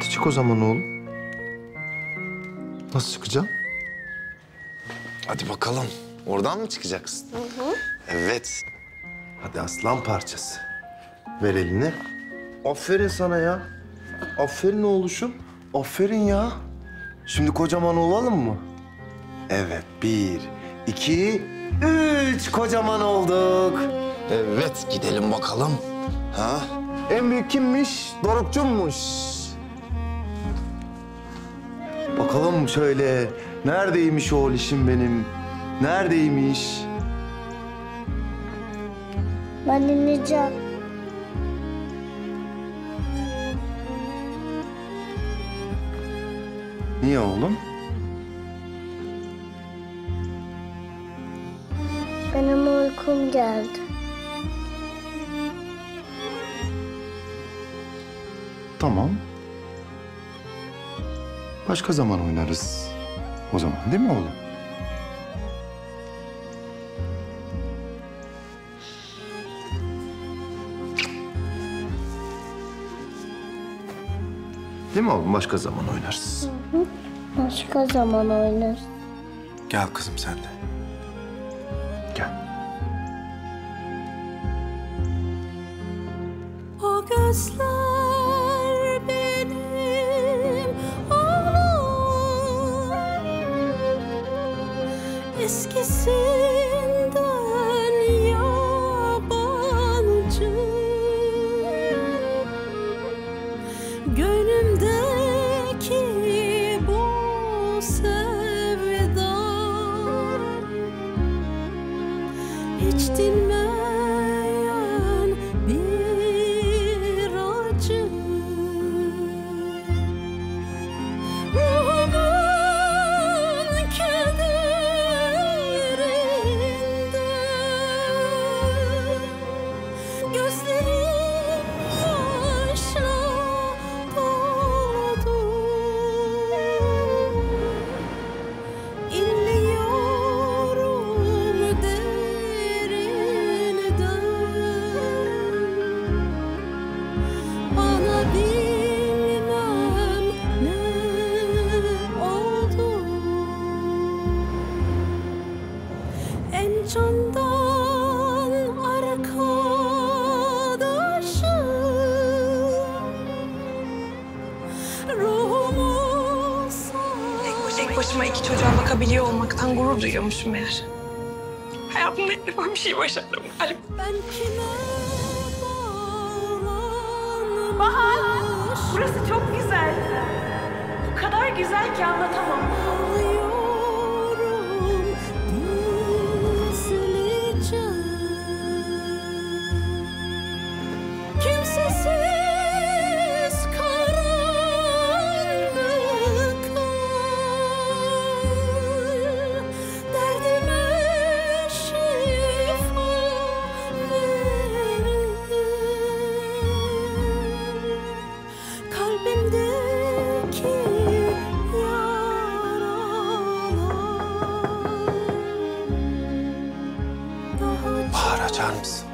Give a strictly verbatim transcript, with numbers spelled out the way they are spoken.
Hadi çık o zaman oğlum. Nasıl çıkacaksın? Hadi bakalım. Oradan mı çıkacaksın? Hı hı. Evet. Hadi aslan parçası. Ver elini. Aferin sana ya. Aferin oğluşum. Aferin ya. Şimdi kocaman olalım mı? Evet. Bir, iki, üç. Kocaman olduk. Evet. Gidelim bakalım. Ha? En büyük kimmiş? Dorukçummuş. Bakalım şöyle. Neredeymiş o oğluşum benim? Neredeymiş? Ben ineceğim. Niye oğlum? Benim uykum geldi. Tamam. Başka zaman oynarız. O zaman değil mi oğlum? Değil mi oğlum? Başka zaman oynarız. Hı hı. Başka zaman oynarız. Gel kızım sen de. Gel. O gözler benim oğlum, eskisinden yabancı. Gönlümdeki bu sevda hiç dinmeyen bir acı. Ruhumun kederinde gözlerim yaşla doldu. İnliyorum derinden. Bana bilmem ne oldu. En candan arkadaşım, ruhumu Tek başıma iki çocuğa bakabiliyor olmaktan gurur duyuyormuşum meğer. Hayatımda ilk defa bir şey başardım galiba. ben kime bağlanmış. Bahar, burası çok güzel. O kadar güzel ki anlatamam. Ağlıyorum gizlice. Kimsesiz karanlıklar derdime şifa verir. Kalbimdeki yaralar daha Bahar açar mısın?